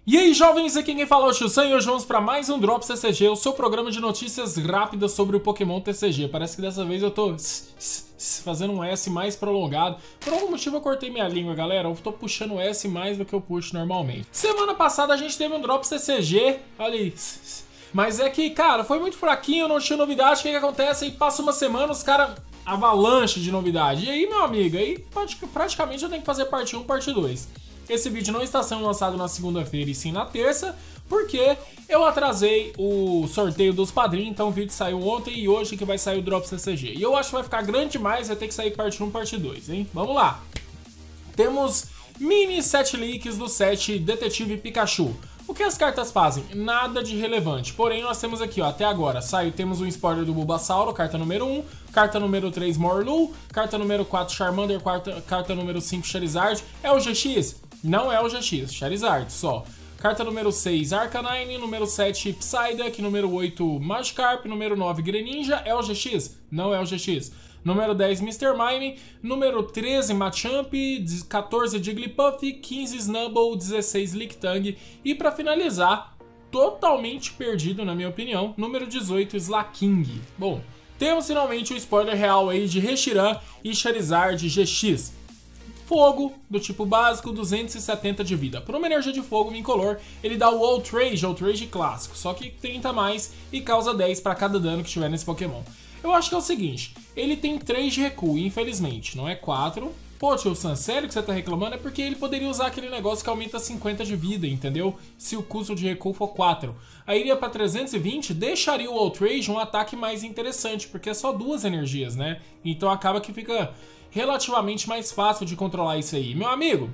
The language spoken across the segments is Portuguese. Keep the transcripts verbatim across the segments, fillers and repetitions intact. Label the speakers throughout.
Speaker 1: E aí, jovens, aqui quem fala é o Chusan e hoje vamos para mais um Drops T C G, o seu programa de notícias rápidas sobre o Pokémon T C G. Parece que dessa vez eu tô fazendo um S mais prolongado. Por algum motivo eu cortei minha língua, galera. Eu tô puxando o S mais do que eu puxo normalmente. Semana passada a gente teve um Drops T C G, olha aí. Mas é que, cara, foi muito fraquinho, não tinha novidade. O que que acontece? Aí passa uma semana, os caras... avalanche de novidade. E aí, meu amigo, aí praticamente eu tenho que fazer parte um, parte dois. Esse vídeo não está sendo lançado na segunda-feira e sim na terça, porque eu atrasei o sorteio dos padrinhos, então o vídeo saiu ontem e hoje que vai sair o Drops T C G. E eu acho que vai ficar grande demais, vai ter que sair parte um, parte dois, hein? Vamos lá! Temos mini set leaks do set Detetive Pikachu. O que as cartas fazem? Nada de relevante. Porém, nós temos aqui, ó, até agora, saiu, temos um spoiler do Bulbasauro, carta número um, carta número três Morlu, carta número quatro Charmander, quarta, carta número cinco Charizard. É o G X? Não é o G X, Charizard só. Carta número seis Arcanine, número sete Psyduck, número oito Magikarp, número nove Greninja. É o G X? Não é o G X. Número dez mister Mime, número treze Machamp, quatorze Jigglypuff, quinze Snubbull, dezesseis Lickitung e para finalizar, totalmente perdido na minha opinião, número dezoito Slaking. Bom, temos finalmente o spoiler real aí de Reshiram e Charizard G X. Fogo, do tipo básico, duzentos e setenta de vida. Por uma energia de fogo incolor, ele dá o Outrage, Outrage clássico, só que trinta a mais e causa dez para cada dano que tiver nesse Pokémon. Eu acho que é o seguinte, ele tem três de recuo, infelizmente, não é quatro. Pô, tio Sam, sério que você tá reclamando? É porque ele poderia usar aquele negócio que aumenta cinquenta de vida, entendeu? Se o custo de recuo for quatro. Aí iria pra trezentos e vinte, deixaria o Outrage um ataque mais interessante, porque é só duas energias, né? Então acaba que fica relativamente mais fácil de controlar isso aí. Meu amigo,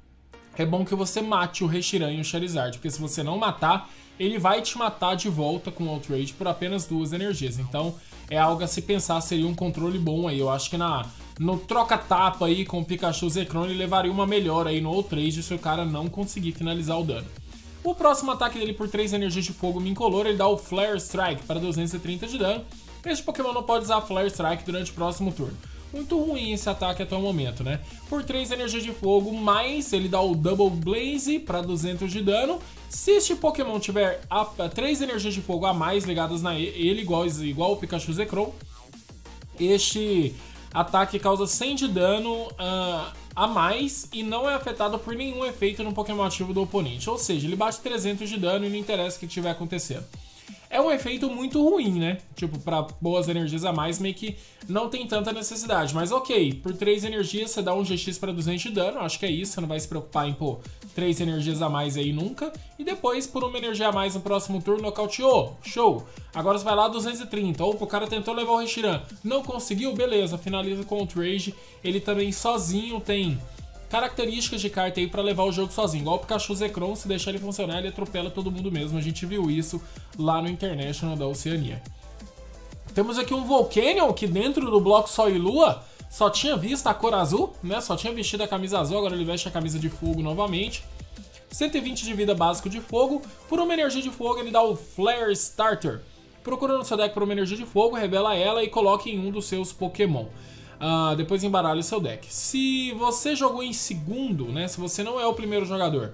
Speaker 1: é bom que você mate o Reshiram e o Charizard, porque se você não matar, ele vai te matar de volta com o Outrage por apenas duas energias. Então é algo a se pensar, seria um controle bom aí. Eu acho que na, no troca-tapa aí com o Pikachu Zekrom levaria uma melhora aí no Outrage se o cara não conseguir finalizar o dano. O próximo ataque dele por três energias de fogo incolor, ele dá o Flare Strike para duzentos e trinta de dano. Este Pokémon não pode usar Flare Strike durante o próximo turno. Muito ruim esse ataque até o momento, né? Por três energias de fogo, mais ele dá o Double Blaze para duzentos de dano. Se este Pokémon tiver três energias de fogo a mais ligadas na ele, igual, igual o Pikachu Zekrom, este ataque causa cem de dano uh, a mais e não é afetado por nenhum efeito no Pokémon ativo do oponente. Ou seja, ele bate trezentos de dano e não interessa o que estiver acontecendo. É um efeito muito ruim, né? Tipo, pra boas energias a mais, meio que não tem tanta necessidade. Mas ok, por três energias você dá um G X para duzentos de dano, acho que é isso. Você não vai se preocupar em pôr três energias a mais aí nunca. E depois, por uma energia a mais no próximo turno, nocauteou. Show! Agora você vai lá duzentos e trinta. Opa, o cara tentou levar o Reshiram. Não conseguiu? Beleza, finaliza com o Outrage. Ele também sozinho tem características de carta aí pra levar o jogo sozinho. Igual o Pikachu Zekrom, se deixar ele funcionar, ele atropela todo mundo mesmo. A gente viu isso lá no International da Oceania. Temos aqui um Volcanion, que dentro do bloco Sol e Lua só tinha visto a cor azul, né? Só tinha vestido a camisa azul, agora ele veste a camisa de fogo novamente. cento e vinte de vida básico de fogo. Por uma energia de fogo, ele dá o Flare Starter. Procura no seu deck por uma energia de fogo, revela ela e coloque em um dos seus Pokémon. Uh, depois embaralhe o seu deck. Se você jogou em segundo, né? Se você não é o primeiro jogador,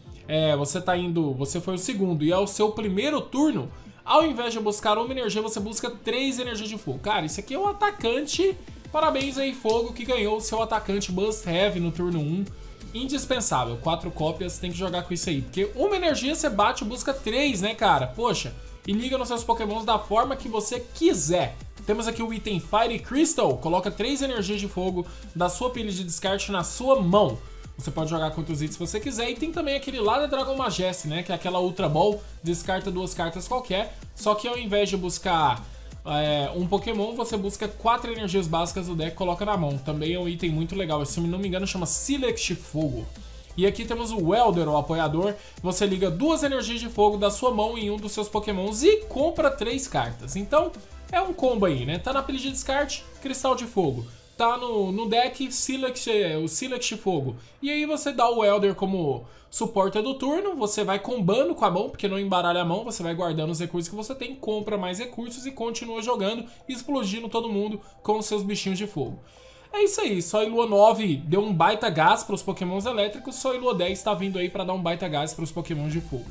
Speaker 1: é, você tá indo, você foi o segundo e é o seu primeiro turno, ao invés de buscar uma energia, você busca três energias de fogo. Cara, isso aqui é um atacante. Parabéns aí, Fogo, que ganhou o seu atacante Must Have no turno um. Indispensável. Quatro cópias, tem que jogar com isso aí. Porque uma energia você bate e busca três, né, cara? Poxa, e liga nos seus Pokémons da forma que você quiser. Temos aqui o item Fire Crystal, coloca três energias de fogo da sua pilha de descarte na sua mão. Você pode jogar contra os itens se você quiser. E tem também aquele lá da Dragon Majesty, né? Que é aquela Ultra Ball, descarta duas cartas qualquer. Só que ao invés de buscar é, um Pokémon, você busca quatro energias básicas do deck e coloca na mão. Também é um item muito legal, se não me engano chama Select Fogo. E aqui temos o Welder, o apoiador. Você liga duas energias de fogo da sua mão em um dos seus Pokémons e compra três cartas. Então é um combo aí, né? Tá na pilha de descarte, Cristal de Fogo. Tá no, no deck, Select, o Select Fogo. E aí você dá o Welder como suporte do turno, você vai combando com a mão, porque não embaralha a mão, você vai guardando os recursos que você tem, compra mais recursos e continua jogando, explodindo todo mundo com os seus bichinhos de fogo. É isso aí, Sol e Lua nove deu um baita gás para os pokémons elétricos, Sol e Lua dez tá vindo aí para dar um baita gás para os pokémons de fogo.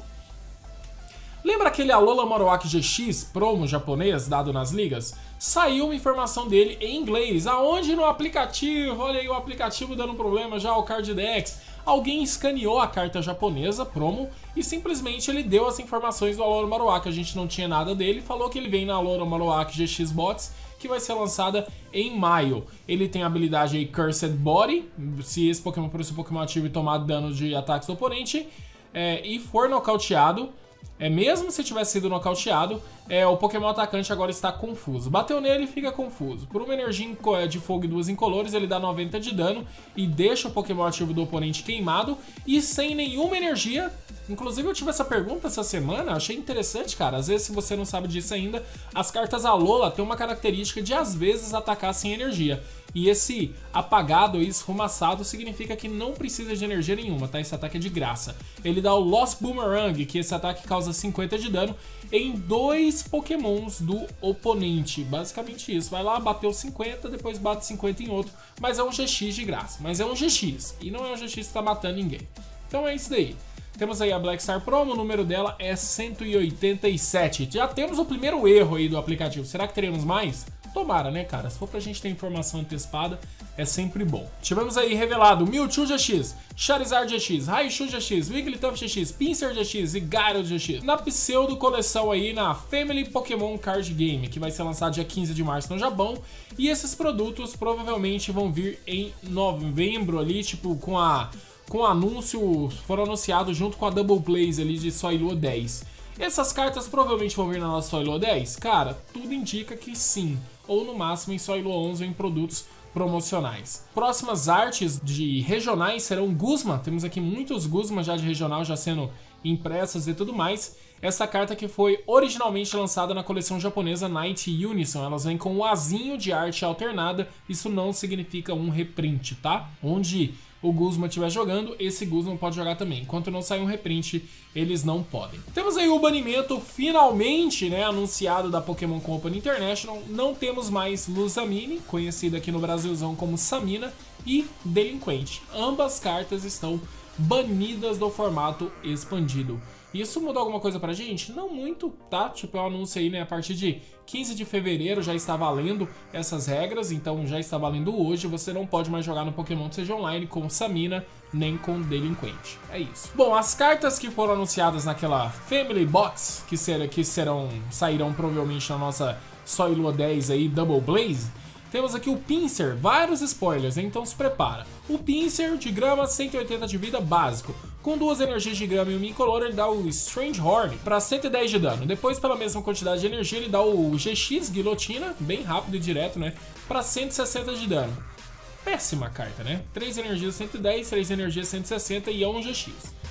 Speaker 1: Lembra aquele Alola Marowak G X promo japonês dado nas ligas? Saiu uma informação dele em inglês, aonde no aplicativo, olha aí o aplicativo dando problema já, o Carddex. Alguém escaneou a carta japonesa, promo, e simplesmente ele deu as informações do Alola Marowak. A gente não tinha nada dele, falou que ele vem na Alola Marowak G X Bots, que vai ser lançada em maio. Ele tem a habilidade aí Cursed Body, se esse Pokémon for esse Pokémon ativo e tomar dano de ataques do oponente, é, e for nocauteado, é, mesmo se tivesse sido nocauteado, é, o Pokémon atacante agora está confuso. Bateu nele e fica confuso. Por uma energia de fogo e duas incolores, ele dá noventa de dano e deixa o Pokémon ativo do oponente queimado e sem nenhuma energia. Inclusive eu tive essa pergunta essa semana, achei interessante, cara. Às vezes, se você não sabe disso ainda, as cartas Alola têm uma característica de às vezes atacar sem energia. E esse apagado e esfumaçado significa que não precisa de energia nenhuma, tá? Esse ataque é de graça. Ele dá o Lost Boomerang, que esse ataque causa cinquenta de dano em dois pokémons do oponente. Basicamente isso. Vai lá, bateu cinquenta, depois bate cinquenta em outro. Mas é um G X de graça. Mas é um G X. E não é um G X que tá matando ninguém. Então é isso daí. Temos aí a Black Star Promo, o número dela é cento e oitenta e sete. Já temos o primeiro erro aí do aplicativo. Será que teremos mais? Tomara, né, cara? Se for pra gente ter informação antecipada, é sempre bom. Tivemos aí revelado Mewtwo G X, Charizard G X, Raichu G X, Wigglytuff G X, Pinsir G X e Gyarados G X. Na pseudo coleção aí, na Family Pokémon Card Game, que vai ser lançado dia quinze de março no Japão. E esses produtos provavelmente vão vir em novembro ali, tipo, com a... com o anúncio, foram anunciados junto com a Double Plays ali de Sol e Lua dez. Essas cartas provavelmente vão vir na nossa Sol e Lua dez? Cara, tudo indica que sim. Ou no máximo em Sol e Lua onze ou em produtos promocionais. Próximas artes de regionais serão Guzma. Temos aqui muitos Guzma já de regional já sendo impressas e tudo mais. Essa carta que foi originalmente lançada na coleção japonesa Night Unison. Elas vêm com um azinho de arte alternada. Isso não significa um reprint, tá? Onde o Guzma estiver jogando, esse Guzma pode jogar também. Enquanto não sair um reprint, eles não podem. Temos aí o banimento finalmente, né, anunciado da Pokémon Company International. Não temos mais Lusamine, conhecida aqui no Brasilzão como Samina, e Delinquente. Ambas cartas estão banidas do formato expandido. Isso mudou alguma coisa pra gente? Não muito, tá? Tipo, eu anunciei, né, a partir de quinze de fevereiro já está valendo essas regras, então já está valendo hoje. Você não pode mais jogar no Pokémon T C G Online com Samina, nem com Delinquente. É isso. Bom, as cartas que foram anunciadas naquela Family Box, que, ser, que serão, sairão provavelmente na nossa Sol e Lua dez aí, Double Blaze. Temos aqui o Pinsir, vários spoilers, então se prepara. O Pinsir de grama, cento e oitenta de vida básico. Com duas energias de grama e uma incolor, ele dá o Strange Horn para cento e dez de dano. Depois, pela mesma quantidade de energia, ele dá o G X Guilhotina, bem rápido e direto, né? Para cento e sessenta de dano. Péssima carta, né? três energias cento e dez, três energias cento e sessenta e é um G X.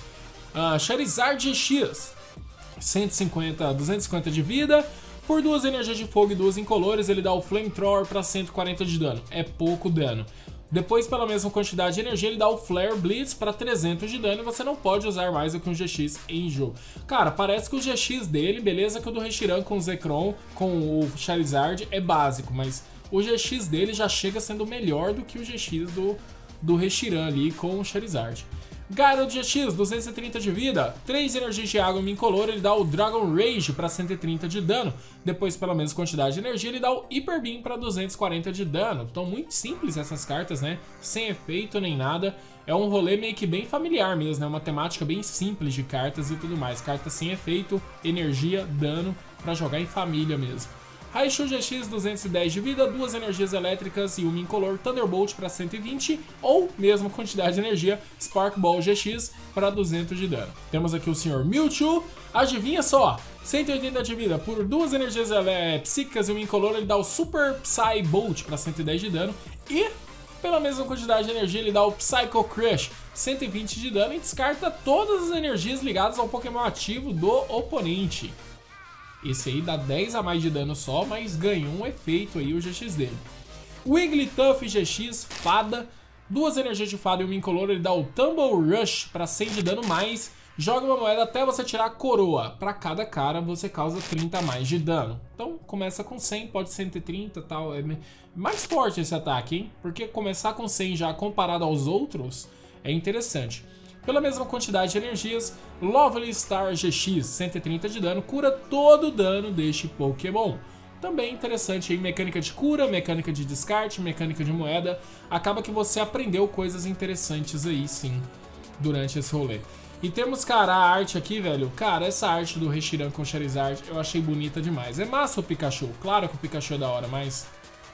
Speaker 1: Uh, Charizard G X, cento e cinquenta, duzentos e cinquenta de vida. Por duas energias de fogo e duas incolores, ele dá o Flamethrower para cento e quarenta de dano. É pouco dano. Depois, pela mesma quantidade de energia, ele dá o Flare Blitz para trezentos de dano e você não pode usar mais do que um G X em jogo. Cara, parece que o G X dele, beleza que o do Reshiram com o Zekrom, com o Charizard, é básico, mas o G X dele já chega sendo melhor do que o G X do, do Reshiram ali com o Charizard. Gyarados G X, duzentos e trinta de vida, três energias de água e uma incolor, ele dá o Dragon Rage para cento e trinta de dano. Depois, pela mesma quantidade de energia, ele dá o Hyper Beam para duzentos e quarenta de dano. Então, muito simples essas cartas, né? Sem efeito nem nada. É um rolê meio que bem familiar mesmo, né? Uma temática bem simples de cartas e tudo mais. Cartas sem efeito, energia, dano, para jogar em família mesmo. Raichu G X, duzentos e dez de vida, duas energias elétricas e uma incolor, Thunderbolt para cento e vinte, ou mesma quantidade de energia, Spark Ball G X para duzentos de dano. Temos aqui o senhor Mewtwo, adivinha só, cento e oitenta de vida, por duas energias é, psíquicas e uma incolor, ele dá o Super Psy Bolt para cento e dez de dano, e pela mesma quantidade de energia ele dá o Psycho Crush, cento e vinte de dano, e descarta todas as energias ligadas ao Pokémon ativo do oponente. Esse aí dá dez a mais de dano só, mas ganhou um efeito aí o G X dele. Wigglytuff G X, Fada, duas energias de Fada e uma incolor, ele dá o Tumble Rush para cem de dano mais, Joga uma moeda até você tirar a coroa. Para cada cara você causa trinta a mais de dano. Então começa com cem, pode cento e trinta e tal. É mais forte esse ataque, hein? Porque começar com cem já comparado aos outros é interessante. Pela mesma quantidade de energias, Lovely Star G X, cento e trinta de dano, cura todo o dano deste Pokémon. Também interessante aí, mecânica de cura, mecânica de descarte, mecânica de moeda. Acaba que você aprendeu coisas interessantes aí sim, durante esse rolê. E temos, cara, a arte aqui, velho. Cara, essa arte do Reshiram com Charizard eu achei bonita demais. É massa o Pikachu, claro que o Pikachu é da hora, mas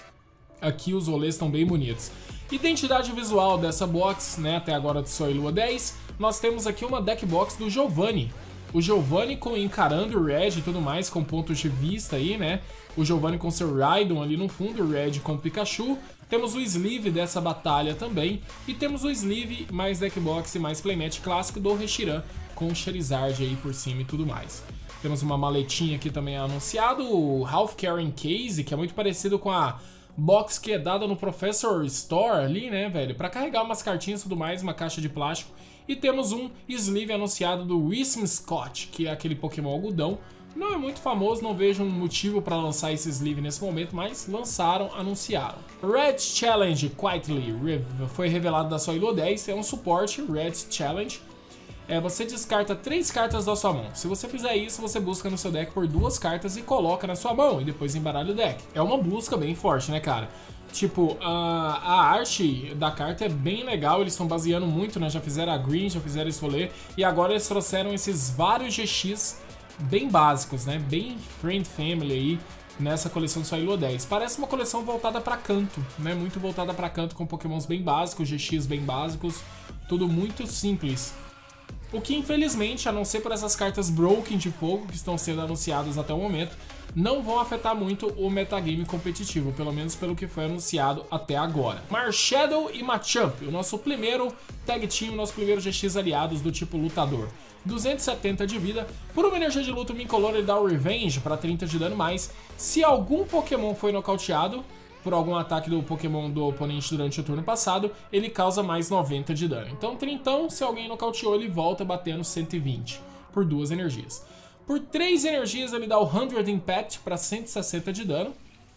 Speaker 1: aqui os rolês estão bem bonitos. Identidade visual dessa box, né, até agora do Sol e Lua dez, nós temos aqui uma deck box do Giovanni. O Giovanni com, encarando o Red e tudo mais, com pontos de vista aí, né? O Giovanni com seu Raidon ali no fundo, o Red com o Pikachu. Temos o sleeve dessa batalha também. E temos o sleeve mais deckbox e mais playmat clássico do Reshiram com o Charizard aí por cima e tudo mais. Temos uma maletinha aqui também anunciado, o Half Carrying Case, que é muito parecido com a box que é dada no Professor Store ali, né, velho? Pra carregar umas cartinhas e tudo mais, uma caixa de plástico. E temos um sleeve anunciado do Whimsicott, que é aquele Pokémon algodão. Não é muito famoso, não vejo um motivo para lançar esse sleeve nesse momento, mas lançaram, anunciaram. Red Challenge Quietly foi revelado da Sol e Lua dez, é um suporte, Red Challenge. É, você descarta três cartas da sua mão. Se você fizer isso, você busca no seu deck por duas cartas e coloca na sua mão, e depois embaralha o deck. É uma busca bem forte, né, cara? Tipo, a, a arte da carta é bem legal, eles estão baseando muito, né? Já fizeram a Green, já fizeram esse rolê, e agora eles trouxeram esses vários G X bem básicos, né? Bem Friend Family aí nessa coleção do Sol e Lua dez. Parece uma coleção voltada pra canto, né? Muito voltada pra canto, com pokémons bem básicos, G X bem básicos, tudo muito simples. O que, infelizmente, a não ser por essas cartas Broken de fogo que estão sendo anunciadas até o momento, não vão afetar muito o metagame competitivo, pelo menos pelo que foi anunciado até agora. Marshadow e Machamp, o nosso primeiro tag team, o nosso primeiro G X aliados do tipo lutador. duzentos e setenta de vida, por uma energia de luta, o Mincolor ele dá o Revenge para trinta de dano mais. Se algum Pokémon foi nocauteado por algum ataque do Pokémon do oponente durante o turno passado, ele causa mais noventa de dano. Então, trintão, se alguém nocauteou, ele volta batendo cento e vinte por duas energias. Por três energias, ele dá o cem Impact para cento e sessenta de dano.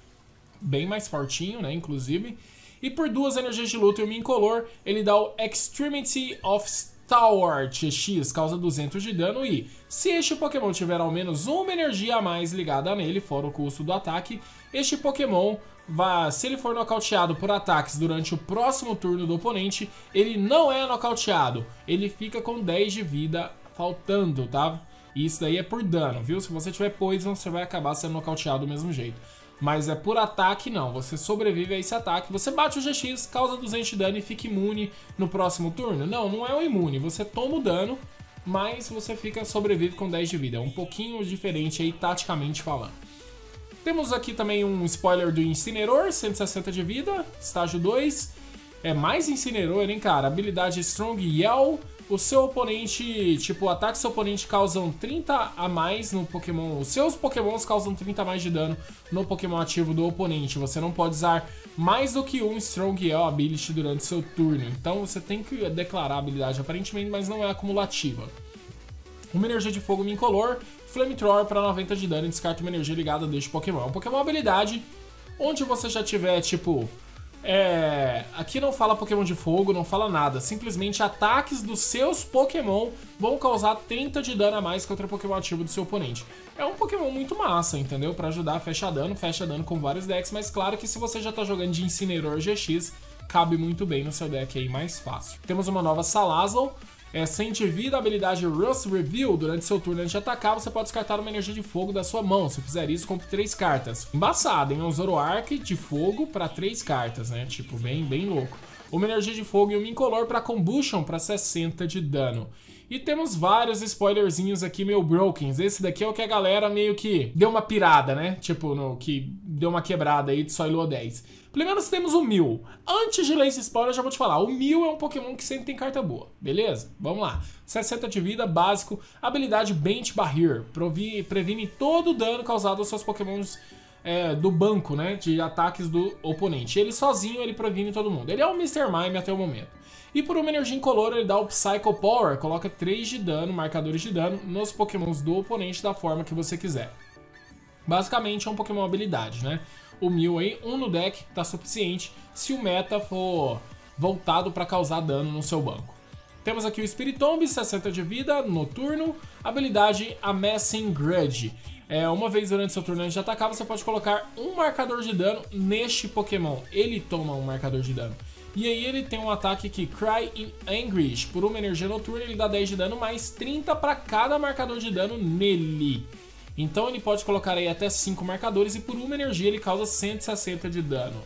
Speaker 1: Bem mais fortinho, né, inclusive. E por duas energias de luta e o Mincolor, ele dá o Extremity of Stalwart X, causa duzentos de dano. E se este Pokémon tiver ao menos uma energia a mais ligada nele, fora o custo do ataque, este Pokémon, vai, se ele for nocauteado por ataques durante o próximo turno do oponente, ele não é nocauteado. Ele fica com dez de vida faltando, tá? E isso daí é por dano, viu? Se você tiver Poison, você vai acabar sendo nocauteado do mesmo jeito. Mas é por ataque, não. Você sobrevive a esse ataque. Você bate o G X, causa duzentos de dano e fica imune no próximo turno. Não, não é um imune. Você toma o dano, mas você fica sobrevive com dez de vida. É um pouquinho diferente aí, taticamente falando. Temos aqui também um spoiler do Incineroar, cento e sessenta de vida, estágio dois. É mais Incineroar, hein, cara? Habilidade Strong Yell. O seu oponente, tipo, o ataque do seu oponente causam trinta a mais no Pokémon. Os seus Pokémons causam trinta a mais de dano no Pokémon ativo do oponente. Você não pode usar mais do que um Strong Yell Ability durante seu turno. Então você tem que declarar a habilidade aparentemente, mas não é acumulativa. Uma energia de fogo Mincolor, Flamethrower para noventa de dano e descarta uma energia ligada deste Pokémon. É um Pokémon habilidade onde você já tiver, tipo... É, aqui não fala Pokémon de fogo, não fala nada. Simplesmente ataques dos seus Pokémon vão causar trinta de dano a mais contra o Pokémon ativo do seu oponente. É um Pokémon muito massa, entendeu? Pra ajudar a fechar dano, fecha dano com vários decks. Mas claro que se você já tá jogando de Incineroar G X, cabe muito bem no seu deck aí, mais fácil. Temos uma nova Salazzle. É, sente vida, habilidade Rust Reveal. Durante seu turno antes de atacar, você pode descartar uma energia de fogo da sua mão. Se fizer isso, compre três cartas. Embaçado, hein? Um Zoroark de fogo para três cartas, né? Tipo, bem, bem louco. Uma energia de fogo e um Mincolor para Combustion para sessenta de dano. E temos vários spoilerzinhos aqui meio brokens. Esse daqui é o que a galera meio que deu uma pirada, né? Tipo, no, que deu uma quebrada aí de Sol e Lua dez. Primeiro nós temos o Mew. Antes de ler esse spoiler, eu já vou te falar. O Mew é um Pokémon que sempre tem carta boa, beleza? Vamos lá. sessenta de vida, básico. Habilidade Bent Barrier. Provi, previne todo o dano causado aos seus Pokémons é, do banco, né? De ataques do oponente. Ele sozinho, ele previne todo mundo. Ele é o mister Mime até o momento. E por uma energia incolor ele dá o Psycho Power, coloca três de dano, marcadores de dano, nos pokémons do oponente da forma que você quiser. Basicamente é um pokémon habilidade, né? O Mew aí, um no deck, tá suficiente se o meta for voltado para causar dano no seu banco. Temos aqui o Spiritomb, sessenta de vida, noturno, habilidade Amassing Grudge. É, uma vez durante seu turno antes de atacar, você pode colocar um marcador de dano neste Pokémon. Ele toma um marcador de dano. E aí ele tem um ataque aqui, Cry in Anguish. Por uma energia noturna, ele dá dez de dano, mais trinta para cada marcador de dano nele. Então ele pode colocar aí até cinco marcadores e por uma energia ele causa cento e sessenta de dano.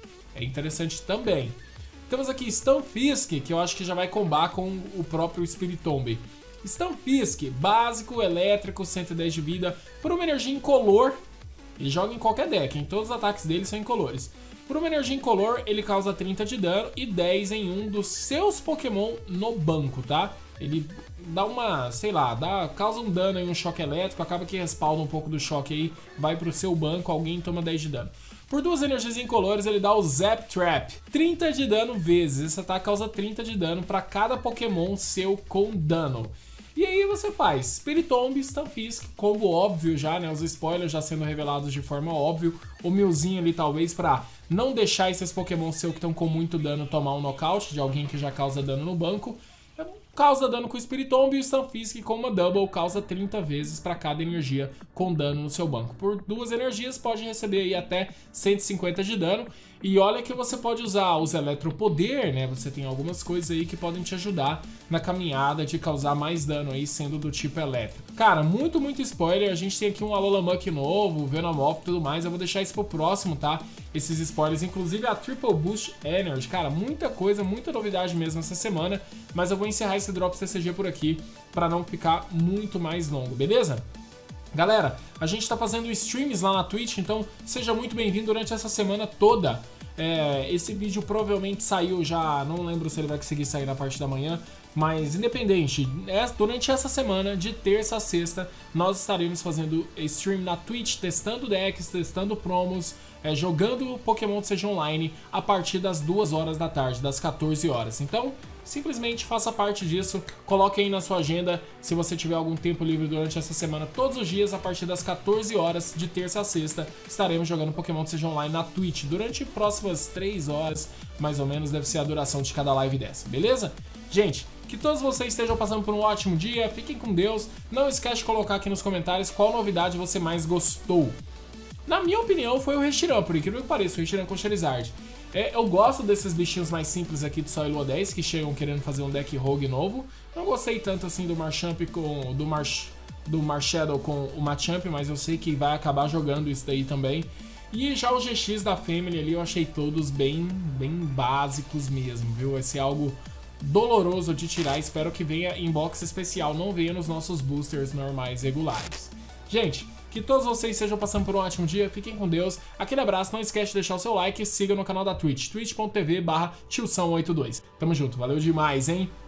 Speaker 1: É interessante também. Temos aqui Stunfisk, que eu acho que já vai combar com o próprio Spiritomb. Stunfisk, básico, elétrico, cento e dez de vida, por uma energia incolor. Ele joga em qualquer deck, em todos os ataques dele são incolores. Por uma energia incolor, ele causa trinta de dano e dez em um dos seus Pokémon no banco, tá? Ele dá uma, sei lá, dá, causa um dano em um choque elétrico, acaba que respawna um pouco do choque aí, vai pro seu banco, alguém toma dez de dano. Por duas energias incolores, ele dá o Zap Trap, trinta de dano vezes. Esse ataque causa trinta de dano para cada Pokémon seu com dano. E aí você faz Spiritomb, Stunfisk, combo óbvio já, né? Os spoilers já sendo revelados de forma óbvia. O Mewzinho ali talvez para não deixar esses Pokémon seu que estão com muito dano tomar um nocaute de alguém que já causa dano no banco. Causa dano com o Spiritomb e o Stunfisk com uma Double causa trinta vezes para cada energia com dano no seu banco. Por duas energias pode receber aí até cento e cinquenta de dano. E olha que você pode usar os Eletropoder, né? Você tem algumas coisas aí que podem te ajudar na caminhada de causar mais dano aí, sendo do tipo elétrico. Cara, muito, muito spoiler. A gente tem aqui um Alolan novo, Venomoth e tudo mais. Eu vou deixar isso pro próximo, tá? Esses spoilers, inclusive a Triple Boost Energy. Cara, muita coisa, muita novidade mesmo essa semana. Mas eu vou encerrar esse Drops T C G por aqui, pra não ficar muito mais longo, beleza? Galera, a gente tá fazendo streams lá na Twitch, então seja muito bem-vindo durante essa semana toda. É, esse vídeo provavelmente saiu já, não lembro se ele vai conseguir sair na parte da manhã, mas independente, é, durante essa semana, de terça a sexta, nós estaremos fazendo stream na Twitch, testando decks, testando promos, é, jogando Pokémon T C G Online a partir das duas horas da tarde, das quatorze horas. Então, simplesmente faça parte disso, coloque aí na sua agenda, se você tiver algum tempo livre durante essa semana, todos os dias, a partir das quatorze horas, de terça a sexta, estaremos jogando Pokémon T C G Online na Twitch, durante próximas três horas, mais ou menos, deve ser a duração de cada live dessa, beleza? Gente, que todos vocês estejam passando por um ótimo dia, fiquem com Deus, não esquece de colocar aqui nos comentários qual novidade você mais gostou. Na minha opinião, foi o Reshiram, por incrível que pareça, o Reshiram com Charizard. É, eu gosto desses bichinhos mais simples aqui do Soil dez, que chegam querendo fazer um deck Rogue novo. Não gostei tanto assim do Marchamp com... do, Mar, do Marshadow com o Machamp, mas eu sei que vai acabar jogando isso daí também. E já o G X da Family ali eu achei todos bem, bem básicos mesmo, viu? Vai ser algo doloroso de tirar, espero que venha em box especial, não venha nos nossos boosters normais regulares. Gente, que todos vocês estejam passando por um ótimo dia, fiquem com Deus, aquele abraço, não esquece de deixar o seu like e siga no canal da Twitch, twitch ponto tv barra tilsão oitenta e dois. Tamo junto, valeu demais, hein?